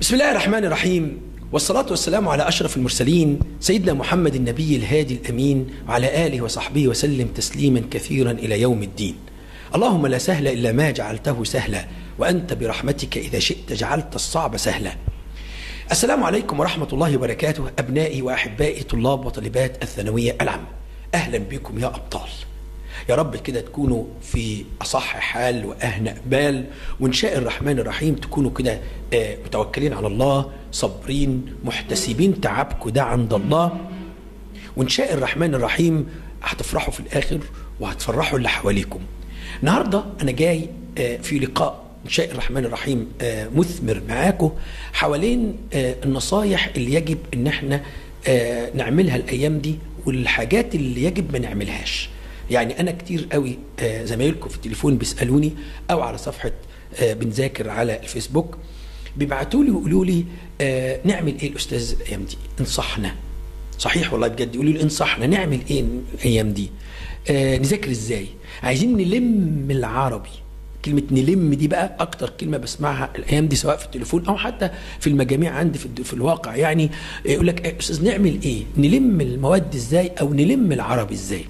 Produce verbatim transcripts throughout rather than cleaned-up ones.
بسم الله الرحمن الرحيم، والصلاة والسلام على أشرف المرسلين سيدنا محمد النبي الهادي الأمين وعلى آله وصحبه وسلم تسليما كثيرا إلى يوم الدين. اللهم لا سهل إلا ما جعلته سهلا، وأنت برحمتك إذا شئت جعلت الصعب سهلا. السلام عليكم ورحمة الله وبركاته أبنائي وأحبائي طلاب وطالبات الثانوية العامة، أهلا بكم يا أبطال. يا رب كده تكونوا في أصح حال وأهنأ بال، وإن شاء الرحمن الرحيم تكونوا كده متوكلين على الله، صابرين محتسبين تعبكم ده عند الله، وإن شاء الرحمن الرحيم هتفرحوا في الآخر وهتفرحوا اللي حواليكم. النهاردة أنا جاي في لقاء إن شاء الرحمن الرحيم مثمر معاكم حوالين النصايح اللي يجب إن احنا نعملها الأيام دي، والحاجات اللي يجب ما نعملهاش. يعني أنا كتير قوي زمايلكم في التليفون بيسألوني أو على صفحة بنذاكر على الفيسبوك بيبعتوا لي ويقولوا لي نعمل إيه الأستاذ الأيام دي؟ انصحنا. صحيح والله بجد، يقولوا لي انصحنا نعمل إيه الأيام دي؟ نذاكر إزاي؟ عايزين نلم العربي. كلمة نلم دي بقى أكتر كلمة بسمعها الأيام دي، سواء في التليفون أو حتى في المجاميع عندي في, في الواقع. يعني يقول لك إيه أستاذ نعمل إيه؟ نلم المواد إزاي أو نلم العربي إزاي؟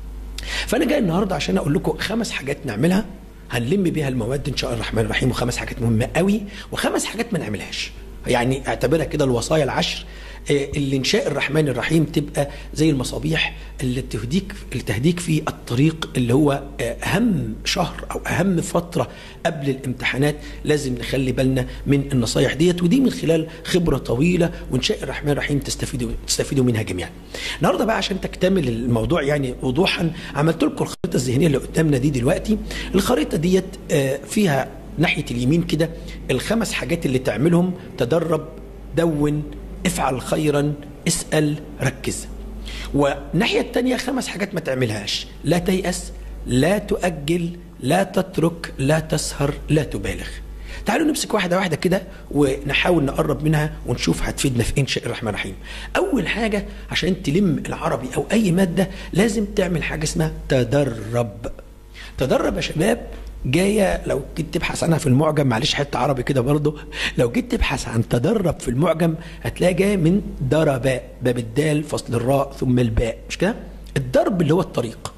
فأنا جاي النهاردة عشان أقول لكم خمس حاجات نعملها هنلم بيها المواد إن شاء الله الرحمن الرحيم، وخمس حاجات مهمة قوي وخمس حاجات ما نعملهاش. يعني اعتبرها كده الوصايا العشر اللي إن شاء الرحمن الرحيم تبقى زي المصابيح اللي تهديك اللي تهديك في الطريق اللي هو أهم شهر أو أهم فترة قبل الامتحانات. لازم نخلي بالنا من النصايح ديت، ودي من خلال خبرة طويلة، وإن شاء الرحمن الرحيم تستفيدوا تستفيدوا منها جميعا. النهارده بقى عشان تكتمل الموضوع يعني وضوحا، عملت لكم الخريطة الذهنية اللي قدامنا دي دلوقتي. الخريطة ديت فيها ناحية اليمين كده الخمس حاجات اللي تعملهم: تدرب، دون، افعل خيرا، اسأل، ركز. والناحية التانية خمس حاجات ما تعملهاش: لا تيأس، لا تؤجل، لا تترك، لا تسهر، لا تبالغ. تعالوا نمسك واحدة واحدة كده ونحاول نقرب منها ونشوف هتفيدنا في إن شاء الرحمن الرحيم. أول حاجة عشان تلم العربي أو أي مادة لازم تعمل حاجة اسمها تدرب. تدرب يا شباب جاية لو جيت تبحث عنها في المعجم، معلش حتة عربي كده برضه، لو جيت تبحث عن تدرب في المعجم هتلاقي جاية من درباء، باب الدال فصل الراء ثم الباء، مش كده؟ الدرب اللي هو الطريق،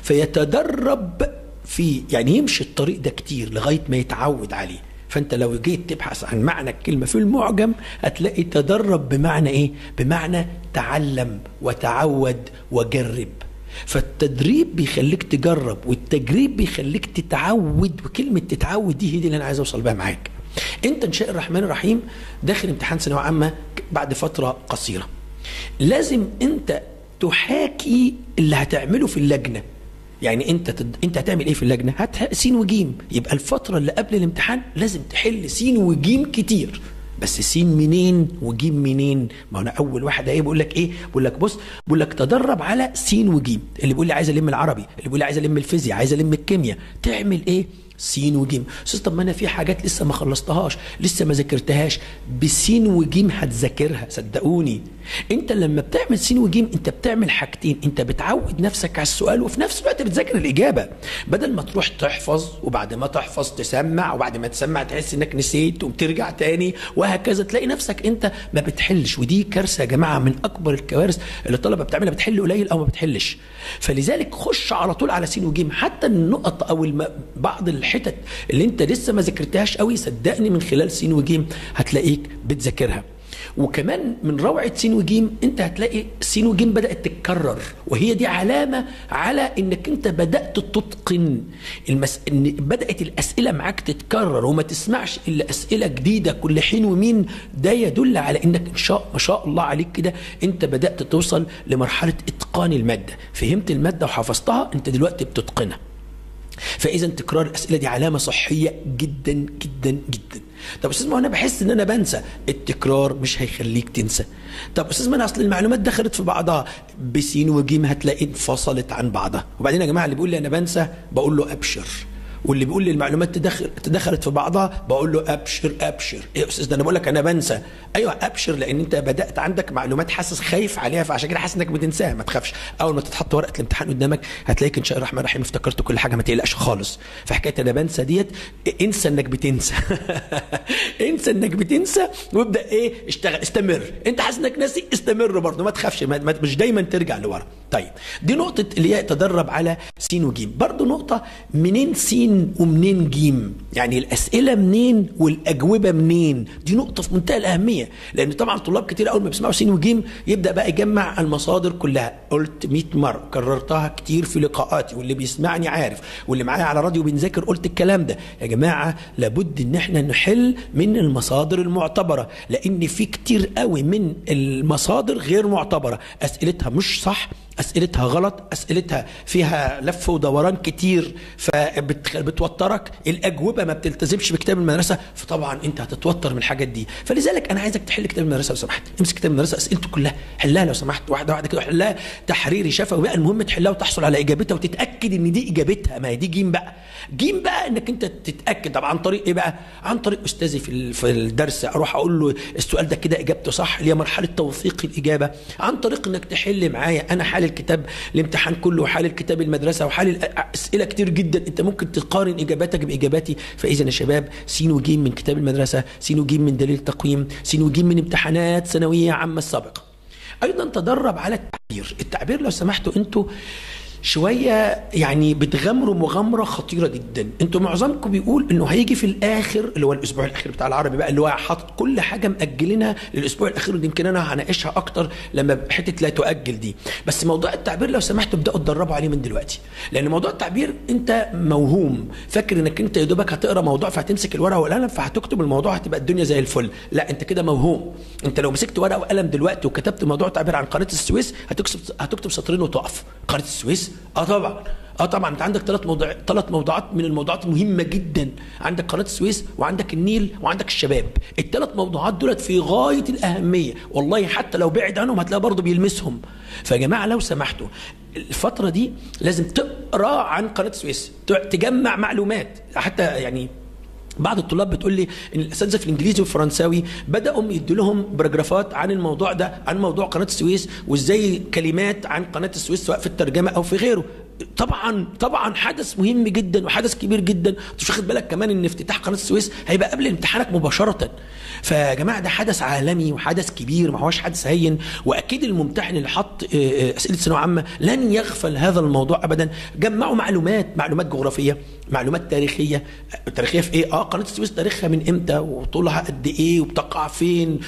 فيتدرب في يعني يمشي الطريق ده كتير لغاية ما يتعود عليه. فانت لو جيت تبحث عن معنى الكلمة في المعجم هتلاقي تدرب بمعنى ايه؟ بمعنى تعلم وتعود وجرب. فالتدريب بيخليك تجرب، والتجريب بيخليك تتعود، وكلمة تتعود دي هي دي اللي أنا عايز أوصل بها معاك. أنت إن شاء الرحمن الرحيم داخل امتحان ثانوية عامة بعد فترة قصيرة، لازم أنت تحاكي اللي هتعمله في اللجنة. يعني أنت تد... أنت هتعمل إيه في اللجنة؟ هت سين وجيم، يبقى الفترة اللي قبل الامتحان لازم تحل سين وجيم كتير. بس سين منين وجيم منين؟ ما انا اول واحد ايه بقول لك ايه؟ بقول لك بص، بقول لك تدرب على سين وجيم. اللي بيقول لي عايز الم العربي، اللي بيقول لي عايز الم الفيزياء، عايز الم الكيمياء، تعمل ايه؟ سين وجيم. استاذ طب ما انا في حاجات لسه ما خلصتهاش، لسه ما ذاكرتهاش. بسين وجيم هتذاكرها صدقوني. انت لما بتعمل سين وجيم انت بتعمل حاجتين: انت بتعود نفسك على السؤال، وفي نفس الوقت بتذاكر الاجابه، بدل ما تروح تحفظ وبعد ما تحفظ تسمع، وبعد ما تسمع تحس انك نسيت وبترجع تاني، وهكذا تلاقي نفسك انت ما بتحلش. ودي كارثه يا جماعه، من اكبر الكوارث اللي الطلبه بتعملها، بتحل قليل او ما بتحلش. فلذلك خش على طول على سين وجيم. حتى النقط او الم... بعض الحتت اللي انت لسه ما ذاكرتهاش قوي، صدقني من خلال سين وجيم هتلاقيك بتذاكرها. وكمان من روعة سين وجيم انت هتلاقي سين وجيم بدأت تتكرر، وهي دي علامة على انك انت بدأت تتقن المس... ان بدأت الأسئلة معاك تتكرر وما تسمعش إلا أسئلة جديدة كل حين ومين. ده يدل على انك ان شاء ما شاء الله عليك كده انت بدأت توصل لمرحلة اتقان المادة. فهمت المادة وحفظتها، انت دلوقتي بتتقنها. فاذا تكرار الاسئله دي علامه صحيه جدا جدا جدا. طب استاذ ما انا بحس ان انا بنسى. التكرار مش هيخليك تنسى. طب استاذ ما انا اصل المعلومات دخلت في بعضها، بسين وجيم هتلاقي انفصلت عن بعضها. وبعدين يا جماعه اللي بيقول لي انا بنسى بقول له ابشر، واللي بيقول لي المعلومات تدخل تدخلت في بعضها بقول له ابشر ابشر. ايه يا استاذ ده انا بقول لك انا بنسى. ايوه ابشر، لان انت بدات عندك معلومات حاسس خايف عليها، فعشان كده حاسس انك بتنساها. ما تخافش، اول ما تتحط ورقه الامتحان قدامك هتلاقيك ان شاء الله الرحمن الرحيم افتكرت كل حاجه، ما تقلقش خالص. فحكايه انا بنسى ديت انسى انك بتنسى. انسى انك بتنسى وابدا ايه اشتغل، استمر. انت حاسس انك ناسي، استمر برضه، ما تخافش، ما مش دايما ترجع لورا. طيب دي نقطه اللي هي تدرب على سين وجيم. برضه نقطه، منين سين ومنين جيم؟ يعني الاسئله منين والاجوبه منين؟ دي نقطه في منتهى الاهميه، لان طبعا طلاب كتير اول ما بيسمعوا سين وجيم يبدا بقى يجمع المصادر كلها. قلت مئة مره، كررتها كتير في لقاءاتي، واللي بيسمعني عارف، واللي معايا على راديو بنذاكر قلت الكلام ده. يا جماعه لابد ان احنا نحل من المصادر المعتبره، لان في كتير قوي من المصادر غير معتبره، اسئلتها مش صح، اسئلتها غلط، اسئلتها فيها لف ودوران كتير فبتوترك، الاجوبه ما بتلتزمش بكتاب المدرسه، فطبعا انت هتتوتر من الحاجات دي. فلذلك انا عايزك تحل كتاب المدرسه لو سمحت. امسك كتاب المدرسه، اسئلته كلها حلها لو سمحت، واحده واحده كده، حلها تحريري شفوي بقى، المهم تحلها وتحصل على اجابتها وتتاكد ان دي اجابتها. ما هي دي جيم بقى. جيم بقى انك انت تتاكد. طب عن طريق ايه بقى؟ عن طريق استاذي في في الدرس، اروح اقول له السؤال ده كده اجابته صح، اللي هي مرحله توثيق الاجابه. عن طريق انك تحل معايا انا حال الكتاب الامتحان كله، وحال الكتاب المدرسه، وحال اسئله كتير جدا، انت ممكن تقارن اجاباتك باجاباتي. فاذا يا شباب سين وجيم من كتاب المدرسه، سين وجيم من دليل التقويم، سين وجيم من امتحانات ثانويه عامه السابقه. ايضا تدرب على التعبير. التعبير لو سمحتوا انتوا شويه يعني بتغامروا مغامره خطيره جدا. انتوا معظمكم بيقول انه هيجي في الاخر اللي هو الاسبوع الاخير بتاع العربي بقى، اللي هو حاطط كل حاجه ماجلينها للاسبوع الاخير، ودي يمكن انا هناقشها اكتر لما حته لا تؤجل دي. بس موضوع التعبير لو سمحتوا ابداوا تدربوا عليه من دلوقتي، لان موضوع التعبير انت موهوم فاكر انك انت يا دوبك هتقرا موضوع فهتمسك الورقه والقلم فهتكتب الموضوع هتبقى الدنيا زي الفل. لا، انت كده موهوم. انت لو مسكت ورقه وقلم دلوقتي وكتبت موضوع تعبير عن قناه السويس هتكتب هتكتب سطرين وتقف. قناه السويس؟ اه طبعا اه طبعا انت عندك ثلاث موضوع ثلاث موضوعات من الموضوعات المهمه جدا. عندك قناه السويس، وعندك النيل، وعندك الشباب. الثلاث موضوعات دولت في غايه الاهميه، والله حتى لو بعد عنهم هتلاقي برضه بيلمسهم. فيا جماعه لو سمحتوا الفتره دي لازم تقرا عن قناه السويس، تجمع معلومات. حتى يعني بعض الطلاب بتقول لي ان الاساتذه في الانجليزي والفرنساوي بداوا يدوا لهم باراجرافات عن الموضوع ده، عن موضوع قناه السويس، وازاي كلمات عن قناه السويس سواء في الترجمه او في غيره. طبعا طبعا حدث مهم جدا وحدث كبير جدا. انت مش واخد بالك كمان ان افتتاح قناه السويس هيبقى قبل امتحانك مباشره. فيا جماعه ده حدث عالمي وحدث كبير، ما هوش حدث هين. واكيد الممتحن اللي حط اسئله ثانويه عامه لن يغفل هذا الموضوع ابدا. جمعوا معلومات، معلومات جغرافيه، معلومات تاريخيه. تاريخيه في ايه؟ اه قناه السويس تاريخها من امتى وطولها قد ايه وبتقع فين،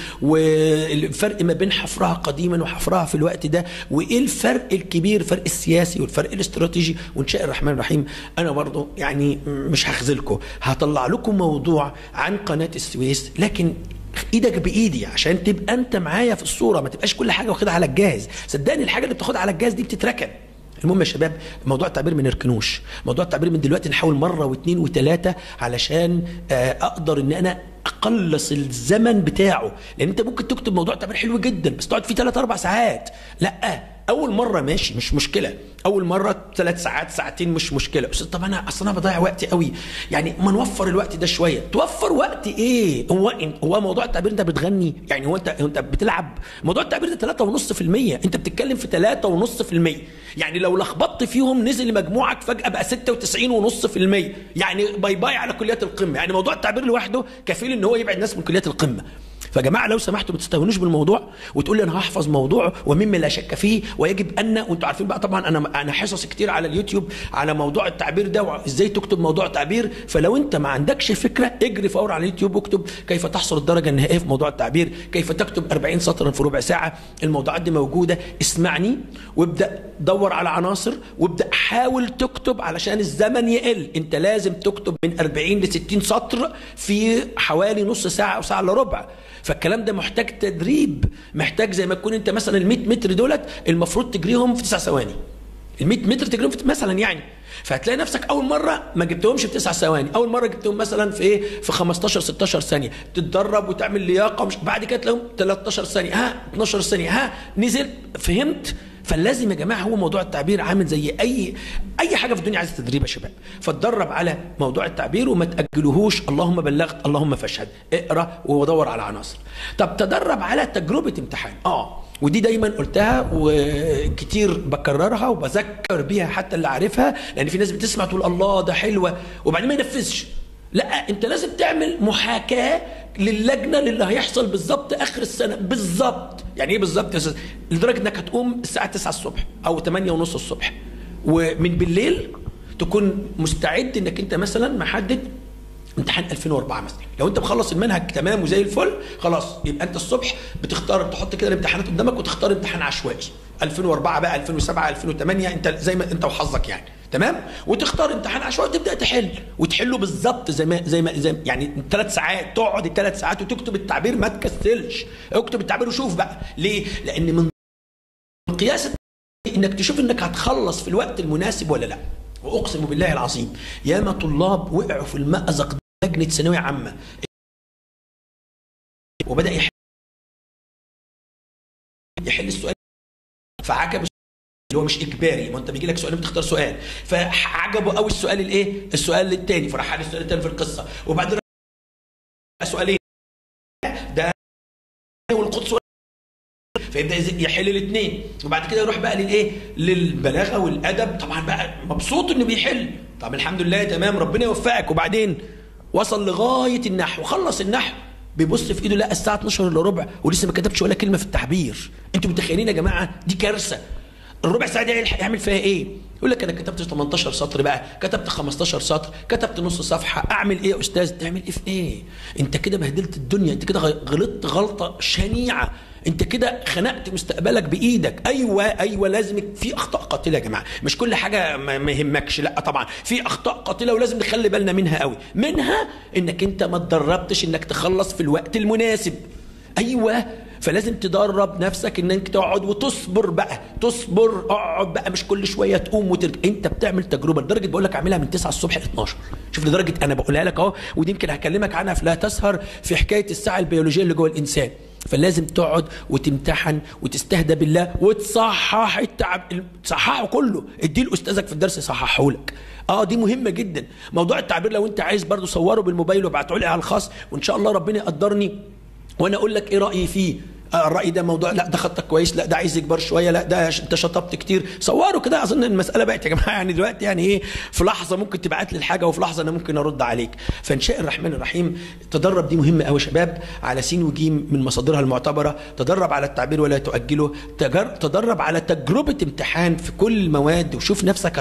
والفرق ما بين حفرها قديما وحفرها في الوقت ده، وايه الفرق الكبير، الفرق السياسي والفرق الاستراتيجي. وان شاء الرحمن الرحيم انا برضو يعني مش هخذلكم، هطلع لكم موضوع عن قناه السويس، لكن ايدك بايدي عشان تبقى انت معايا في الصوره، ما تبقاش كل حاجه واخدها على الجاهز. صدقني الحاجه اللي بتاخدها على الجاهز دي بتتركن. المهم يا شباب موضوع التعبير ما نركنوش. موضوع التعبير من دلوقتي نحاول مره واثنين وثلاثه علشان اقدر ان انا اقلص الزمن بتاعه، لان انت ممكن تكتب موضوع تعبير حلو جدا بس تقعد فيه ثلاث اربع ساعات. لا، اول مره ماشي مش مشكله، اول مره ثلاث ساعات ساعتين مش مشكله. بس طب انا اصلا انا بضيع وقتي قوي، يعني ما نوفر الوقت ده شويه. توفر وقت ايه؟ هو هو موضوع التعبير انت بتغني يعني؟ هو انت انت بتلعب؟ موضوع التعبير ده ثلاثة ونص في المية، انت بتتكلم في ثلاثة ونص في المية، يعني لو لخبطت فيهم نزل مجموعك فجاه بقى ستة وتسعين ونص في المية، يعني باي باي على كليات القمه. يعني موضوع التعبير لوحده كفيل ان هو يبعد الناس من كليات القمه. فيا جماعه لو سمحتوا ما تستهونوش بالموضوع وتقول لي انا هحفظ موضوع ومما لا شك فيه ويجب ان. وانتوا عارفين بقى طبعا انا انا حصص كتير على اليوتيوب على موضوع التعبير ده وازاي تكتب موضوع تعبير. فلو انت ما عندكش فكره اجري فورا على اليوتيوب واكتب كيف تحصل الدرجه النهائيه في موضوع التعبير، كيف تكتب أربعين سطرا في ربع ساعه. الموضوعات دي موجوده، اسمعني وابدا دور على عناصر وابدا حاول تكتب علشان الزمن يقل. انت لازم تكتب من أربعين ل ستين سطر في حوالي نص ساعه او ساعه الا ربع. فالكلام ده محتاج تدريب، محتاج زي ما تكون انت مثلا ال مئة متر دولت المفروض تجريهم في تسع ثواني. ال مئة متر تجريهم في مثلا يعني، فهتلاقي نفسك اول مره ما جبتهمش في تسع ثواني، اول مره جبتهم مثلا في ايه في خمستاشر ستاشر ثانيه. تتدرب وتعمل لياقه، مش بعد كده تلاقيهم تلتاشر ثانيه، ها اتناشر ثانيه، ها نزل، فهمت؟ فلازم يا جماعه، هو موضوع التعبير عامل زي اي اي حاجه في الدنيا عايزه تدريب يا شباب. فتدرب على موضوع التعبير وما تاجلهوش، اللهم بلغت اللهم فاشهد، اقرا ودور على عناصر. طب تدرب على تجربه امتحان، اه ودي دايما قلتها وكتير بكررها وبذكر بيها حتى اللي عارفها، لان في ناس بتسمع تقول الله ده حلوه وبعدين ما ينفذش. لا، انت لازم تعمل محاكاه للجنه للي هيحصل بالظبط اخر السنه بالظبط. يعني ايه بالظبط يا استاذ؟ لدرجه انك هتقوم الساعه تسعة الصبح او ثمانية ونص الصبح، ومن بالليل تكون مستعد انك انت مثلا محدد امتحان ألفين وأربعة مثلا. لو انت مخلص المنهج تمام وزي الفل خلاص، يبقى انت الصبح بتختار، تحط كده الامتحانات قدامك وتختار امتحان عشوائي، ألفين وأربعة بقى، ألفين وسبعة، ألفين وثمانية، انت زي ما انت وحظك يعني، تمام؟ وتختار امتحان عشوائي وتبدا تحل وتحله بالظبط زي ما زي ما زي يعني ثلاث ساعات، تقعد الثلاث ساعات وتكتب التعبير، ما تكسلش، اكتب التعبير وشوف بقى ليه؟ لان من قياس انك تشوف انك هتخلص في الوقت المناسب ولا لا. واقسم بالله العظيم ياما طلاب وقعوا في المأزق لجنه ثانويه عامه وبدا يحل يحل السؤال فعجب اللي هو مش اجباري، ما انت بيجي لك سؤال بتختار سؤال، فعجبه قوي السؤال الايه؟ السؤال الثاني، فراح حل السؤال الثاني في القصه، وبعدين سؤالين ده والقدس، فيبدا يحل الاثنين، وبعد كده يروح بقى للايه؟ للبلاغه والادب، طبعا بقى مبسوط انه بيحل، طب الحمد لله تمام ربنا يوفقك، وبعدين وصل لغايه النحو، خلص النحو، بيبص في ايده لقى الساعه اتناشر الا ربع ولسه ما كتبش ولا كلمه في التعبير. انتوا متخيلين يا جماعه؟ دي كارثه. الربع ساعه دي يعمل فيها ايه؟ يقول لك انا كتبت تمنتاشر سطر بقى، كتبت خمستاشر سطر، كتبت نص صفحه، اعمل ايه يا استاذ؟ تعمل ايه في ايه؟ انت كده بهدلت الدنيا، انت كده غلطت غلطه شنيعه، انت كده خنقت مستقبلك بايدك. ايوه ايوه لازم، في اخطاء قاتله يا جماعه، مش كل حاجه ما يهمكش، لا طبعا في اخطاء قاتله ولازم نخلي بالنا منها قوي، منها انك انت ما تدربتش انك تخلص في الوقت المناسب. ايوه، فلازم تدرب نفسك انك تقعد وتصبر بقى، تصبر، اقعد بقى، مش كل شويه تقوم وترجع. انت بتعمل تجربه لدرجه بقول لك اعملها من تسعة الصبح ل اتناشر، شوف لدرجه انا بقولها لك اهو، ودي يمكن هكلمك عنها في لا تسهر في حكايه الساعه البيولوجيه اللي جوه الانسان. فلازم تقعد وتمتحن وتستهدى بالله وتصحح التعب، تصححه كله، اديه لاستاذك في الدرس يصححه لك. اه دي مهمه جدا. موضوع التعبير لو انت عايز برضو صوره بالموبايل وابعته لي على الخاص، وان شاء الله ربنا يقدرني وانا اقول لك ايه رايي فيه. آه الراي ده موضوع، لا ده خطك كويس، لا ده عايز يكبر شويه، لا ده انت شطبت كتير، صوروا كده. اظن المساله بقت يا جماعه يعني دلوقتي يعني ايه، في لحظه ممكن تبعت لي الحاجه وفي لحظه انا ممكن ارد عليك. فان شاء الرحمن الرحيم تدرب، دي مهمه قوي يا شباب، على سين وجيم من مصادرها المعتبره. تدرب على التعبير ولا تؤجله، تدرب على تجربه امتحان في كل المواد، وشوف نفسك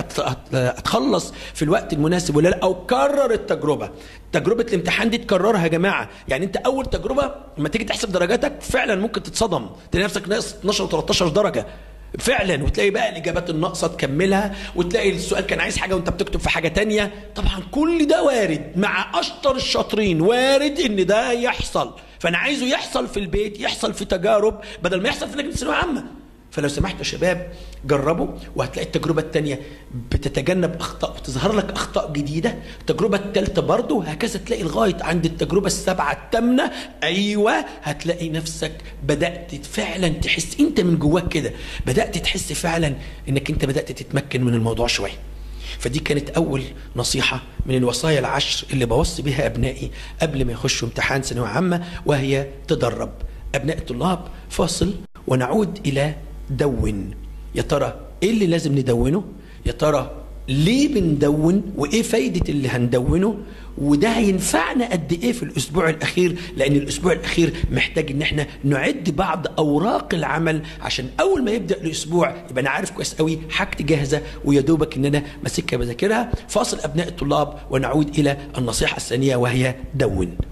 هتخلص في الوقت المناسب ولا لا، او كرر التجربه. تجربه الامتحان دي تكررها يا جماعه. يعني انت اول تجربه لما تيجي تحسب درجاتك فعلا ممكن تتصدم، تلاقي نفسك ناقص اتناشر وتلتاشر درجه فعلا، وتلاقي بقى الاجابات الناقصه تكملها، وتلاقي السؤال كان عايز حاجه وانت بتكتب في حاجه تانية. طبعا كل ده وارد، مع اشطر الشاطرين وارد ان ده يحصل، فانا عايزه يحصل في البيت، يحصل في تجارب، بدل ما يحصل في لجنه ثانويه عامه. فلو سمحتوا يا شباب جربوا، وهتلاقي التجربة الثانية بتتجنب أخطاء وتظهر لك أخطاء جديدة. التجربة الثالثة برضه هكذا، تلاقي لغاية عند التجربة السابعة الثامنة أيوة هتلاقي نفسك بدأت فعلا تحس أنت من جواك كده، بدأت تحس فعلا إنك أنت بدأت تتمكن من الموضوع شوية. فدي كانت أول نصيحة من الوصايا العشر اللي بوصي بها أبنائي قبل ما يخشوا امتحان ثانوية عامة، وهي تدرب. أبناء الطلاب فاصل ونعود إلى دون. يا ترى ايه اللي لازم ندونه؟ يا ترى ليه بندون؟ وايه فايدة اللي هندونه؟ وده هينفعنا قد ايه في الاسبوع الاخير؟ لان الاسبوع الاخير محتاج ان احنا نعد بعض اوراق العمل، عشان اول ما يبدا الاسبوع يبقى انا عارف كويس قوي حاجتي جاهزه ويا دوبك ان انا ماسكها بذاكرها. فاصل ابناء الطلاب ونعود الى النصيحه الثانيه وهي دون.